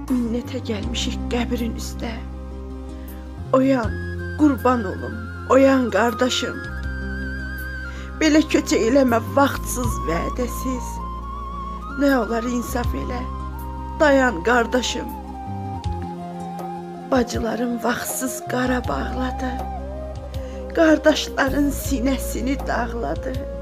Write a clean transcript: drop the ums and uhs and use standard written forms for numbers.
Minnete gelmişik qəbrin üstə. Oyan, qurban olum, oyan qardaşım. Belə köçə eləmə vaxtsız, vədəsiz. Nə olar insaf elə, dayan qardaşım. Bacılarım vaxtsız qara bağladı. Qardaşların sinəsini dağladı.